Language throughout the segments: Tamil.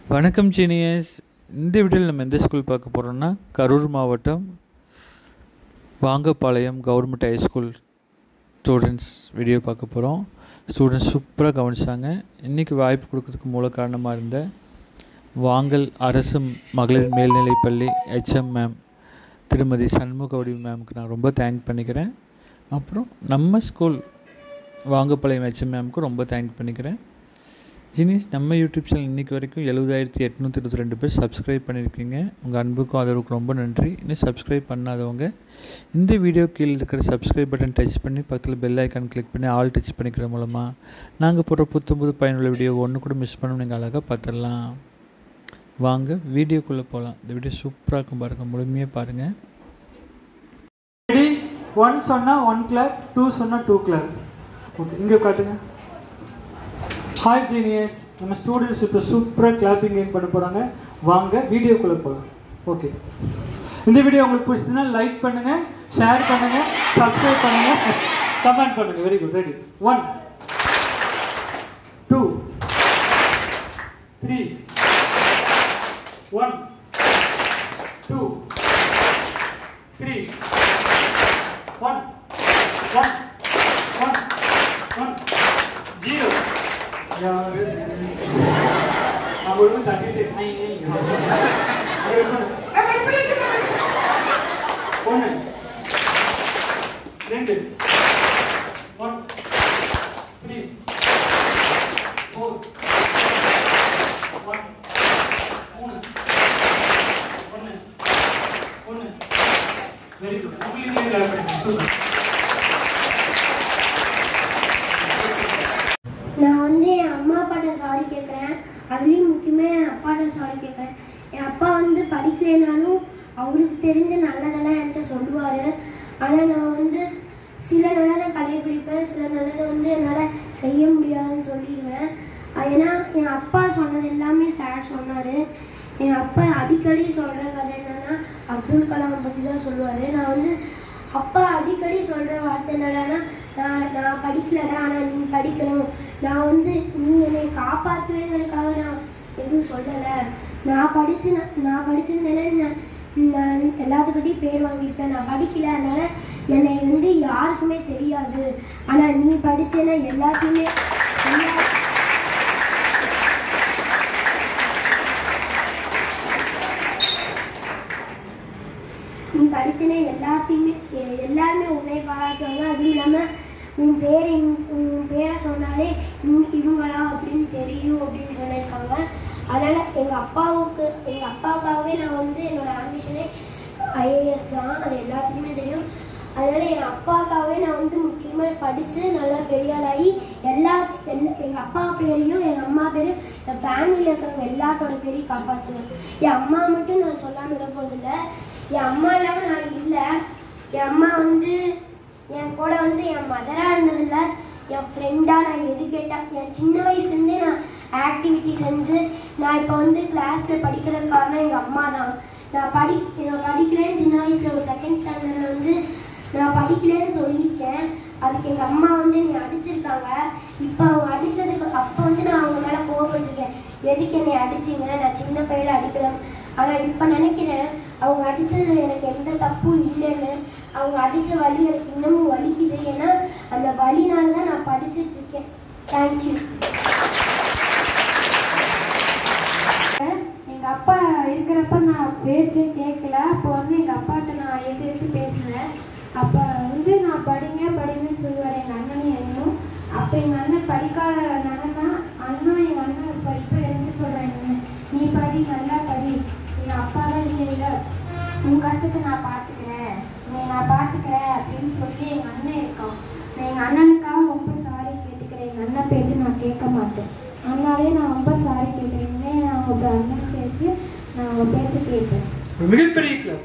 வணக்கம் ஜீனியஸ். இந்த வீடியோவில் நம்ம எந்த ஸ்கூல் பார்க்க போகிறோம்னா கரூர் மாவட்டம் Vangapalayam government high school students video பார்க்க போகிறோம். ஸ்டூடெண்ட்ஸ் சூப்பராக கவனிச்சாங்க. இன்றைக்கி வாய்ப்பு கொடுக்கறதுக்கு மூல காரணமாக இருந்த வாங்கல் அரசு மகளிர் மேல்நிலைப்பள்ளி HM மேம் திருமதி சண்முகவடி மேமுக்கு நான் ரொம்ப தேங்க் பண்ணிக்கிறேன். அப்புறம் நம்ம ஸ்கூல் வாங்கப்பாளையம் HM மேமுக்கு ரொம்ப தேங்க் பண்ணிக்கிறேன். ஜீனியஸ், நம்ம யூடியூப் சேனல் இன்றைக்கி வரைக்கும் 70,822 பேர் சப்ஸ்கிரைப் பண்ணியிருக்கீங்க. உங்கள் அன்புக்கும் ஆதரவுக்கு ரொம்ப நன்றி. இன்னும் சப்ஸ்கிரைப் பண்ணாதவங்க இந்த வீடியோ கீழே இருக்கிற சப்ஸ்கிரைப் பட்டன் டச் பண்ணி பக்கத்தில் பெல் ஐக்கான் கிளிக் பண்ணி ஆல் டச் பண்ணிக்கிற மூலமாக நாங்கள் போடுற புது பயனுள்ள வீடியோ ஒன்று கூட மிஸ் பண்ணணும் நீங்கள் அழகாக பார்த்துடலாம். வாங்க வீடியோக்குள்ளே போகலாம். இந்த வீடியோ சூப்பராக இருக்கும் பாருங்கள், முழுமையாக பாருங்கள். 1 சொன்னால் 1 கிளாப், 2 சொன்னால் 2 கிளாப். ஓகே, இங்கே காட்டுங்க. ஹாய் ஜீனியஸ், நம்ம ஸ்டூடெண்ட்ஸ் இப்போ சூப்பராக கிளாப்பிங் கேம் பண்ண போகிறாங்க. வாங்க வீடியோக்குள்ளே போகலாம். ஓகே, இந்த வீடியோ உங்களுக்கு பிடிச்சதுன்னா லைக் பண்ணுங்கள், ஷேர் பண்ணுங்கள், சப்ஸ்கிரைப் பண்ணுங்கள், கமெண்ட் பண்ணுங்கள். Very good. ரெடி? 1 2 3 1 2 3 1 1 1 1 0. நான் ஒரு தட்டிட்டு ஒன்று 2 1 3 4 1 3 1 வெரி குட். நான் வந்து என் அம்மா அப்பாட்ட சாரி கேட்குறேன். அதுலேயும் முக்கியமாக என் அப்பாட்ட சாரி கேட்குறேன். என் அப்பா வந்து படிக்கலைனாலும் அவருக்கு தெரிஞ்ச நல்லதெல்லாம் என்கிட்ட சொல்லுவார். ஆனால் நான் வந்து சில நல்லதை கடைப்பிடிப்பேன், சில நல்லதை வந்து என்னால் செய்ய முடியாதுன்னு சொல்லிடுவேன். ஏன்னா என் அப்பா சொன்னது எல்லாமே சார் சொன்னார். என் அப்பா அடிக்கடி சொல்கிற கதை என்னென்னா அப்துல் கலாம் பற்றி தான் சொல்லுவார். நான் வந்து அப்பா அடிக்கடி சொல்கிற வார்த்தை என்னடானா, நான் படிக்கலடா, ஆனால் நீ படிக்கணும், நான் வந்து நீ என்னை காப்பாற்றுவேங்கிறதுக்காக நான் எதுவும் சொல்லலை, நான் படிச்சிருந்தேன்னா நான் எல்லாத்துக்கிட்டையும் பேர் வாங்கியிருப்பேன், நான் படிக்கல, அதனால் என்னை வந்து யாருக்குமே தெரியாது, ஆனால் நீ படிச்சேன்னா எல்லாத்தையுமே நீ படிச்சேன்னா எல்லாருமே உன்னை பாராட்டுவாங்க. அதுவும் இல்லாமல் உன் பேரை சொன்னாலே இவங்களா அப்படின்னு தெரியும் அப்படின்னு சொல்லியிருக்காங்க. அதனால் எங்கள் அப்பாவுக்காகவே நான் வந்து என்னோட ஆம்பிஷனே IAS தான், அது எல்லாத்துக்குமே தெரியும். அதனால் என் அப்பாவுக்காகவே நான் வந்து முக்கியமாக படித்து நல்லா பெரியாளாகி எங்கள் அப்பா பேரையும் எங்கள் அம்மா பேரையும் என் ஃபேமிலியில் இருக்கிறவங்க எல்லாத்தோட பேரையும் காப்பாற்றுவேன். என் அம்மா மட்டும் நான் சொல்லாமல் விட போதில்லை. என் அம்மா இல்லாமல் நான் இல்லை. என் அம்மா வந்து என் கூட வந்து என் மதராக இருந்ததில்லை, என் ஃப்ரெண்டாக. நான் எது கேட்டால் என் சின்ன வயசுலேருந்தே நான் ஆக்டிவிட்டி செஞ்சு நான் இப்போ வந்து கிளாஸில் படிக்கிறதுக்கு காரணம் எங்கள் அம்மா தான். நான் படிக்கிறேன்னு சின்ன வயசில் ஒரு 2nd ஸ்டாண்டர்டில் வந்து நான் படிக்கலன்னு சொல்லியிருக்கேன். அதுக்கு எங்கள் அம்மா வந்து என்னை அடிச்சிருக்காங்க. இப்போ அவங்க அடித்ததுக்கு அப்போ வந்து நான் அவங்க மேலே கோவப்பட்டிருக்கேன், எதுக்கு என்னை அடிச்சிங்க, நான் சின்ன பையனை அடிக்கிறேன். ஆனால் இப்போ நினைக்கிறேன் அவங்க அடித்ததில் எனக்கு எந்த தப்பும் இல்லைன்னு. அவங்க அடித்த வலி எனக்கு இன்னமும் வலிக்குது. ஏன்னா அந்த வலினால தான் நான் படிச்சுட்டு இருக்கேன். தேங்க்யூ. எங்கள் அப்பா இருக்கிறப்ப நான் பேச்சே கேட்கல. அப்போ வந்து எங்கள் அப்பாட்ட நான் எதிர்த்து பேசினேன். அப்போ வந்து நான் படிங்கன்னு சொல்லுவார் எங்கள் அண்ணனும் என்னும். அப்போ எங்கள் அண்ணன் படிக்காத நிலமை எங்கள் அண்ணன் இப்போ என்ன சொல்கிறேன், நீ படி, நல்லா படி, எங்கள் அப்பா தான் இல்லை, உன் கஷ்டத்தை நான் பார்த்துக்கிறேன் அப்படின்னு சொல்லி எங்கள் அண்ணன் இருக்கான். நான் எங்கள் அண்ணனுக்காக ரொம்ப சாரி கேட்டுக்கிறேன். எங்கள் அண்ணன் பேச்சு நான் கேட்க மாட்டேன், அதனாலே நான் ரொம்ப சாரி கேட்குறேன். நான் உங்கள் அண்ணன் சேர்த்து நான் உங்கள் பேச்சை கேட்பேன். மிகப்பெரிய கிளப்.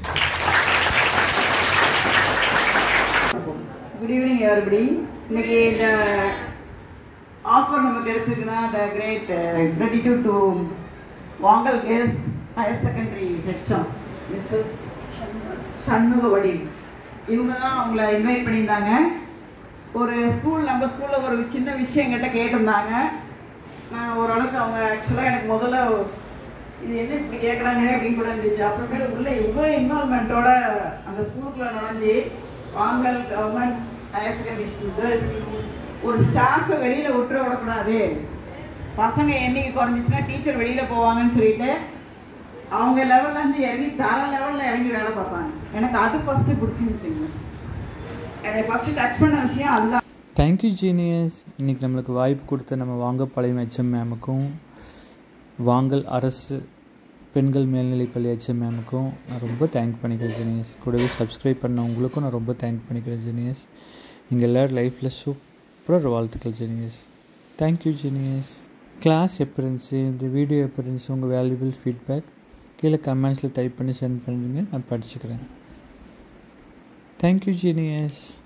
Good evening everybody. இன்னைக்கு இந்த ஆஃபர் நமக்கு கிடைச்சிருக்குன்னா the great gratitude to Vangal girls higher secondary HM missus Shanmugavadi. இவங்க தான் அவங்கள இன்வைட் பண்ணியிருந்தாங்க. ஒரு ஸ்கூல் நம்ம ஸ்கூலில் ஒரு சின்ன விஷயம் என்கிட்ட கேட்டிருந்தாங்க. நான் ஓரளவுக்கு அவங்க ஆக்சுவலாக எனக்கு முதல்ல இது என்ன இப்படி கேட்குறாங்க அப்படின்னு கூட இருந்துச்சு. அப்புறமேல உள்ள இவ்வளோ இன்வால்மெண்ட்டோட அந்த ஸ்கூலுக்குள்ள நுழைஞ்சி Vangal government higher secondary school girls ஒரு ஸ்டாஃபை வெளியில் விட்டுற விடக்கூடாது, பசங்க எண்ணிக்கை குறைஞ்சிச்சுன்னா டீச்சர் வெளியில் போவாங்கன்னு சொல்லிட்டு அவங்க லெவல்லேருந்து இறங்கி தர லெவலில் இறங்கி வேலை பார்ப்பாங்க. எனக்கு அது ஃபஸ்ட்டு பிடிச்சிருந்துச்சுங்க. என்னை ஃபஸ்ட்டு டச் பண்ண விஷயம் அதுதான். Thank you genius. இன்றைக்கி நம்மளுக்கு வாய்ப்பு கொடுத்த நம்ம வாங்கப்பாளையம் ஹெச்எம் மேமுக்கும் வாங்கல் அரசு பெண்கள் மேல்நிலைப்பள்ளி ஹெச்எம் மேமுக்கும் நான் ரொம்ப தேங்க் பண்ணிக்கிறேன் ஜீனியஸ். கூடவே சப்ஸ்கிரைப் பண்ண உங்களுக்கும் நான் ரொம்ப தேங்க் பண்ணிக்கிறேன் ஜீனியஸ். நீங்கள் எல்லோரும் லைஃப்பில் சூப்பராக வாழ்த்துக்கள் ஜீனியஸ். Thank you genius. கிளாஸ் எப்போ இருந்துச்சு, இந்த வீடியோ எப்போ இருந்துச்சு, உங்கள் வேல்யூபிள் ஃபீட்பேக் கீழே கமெண்ட்ஸில் டைப் பண்ணி சென்ட் பண்ணுங்க, நான் படிச்சுக்கிறேன். Thank you genius.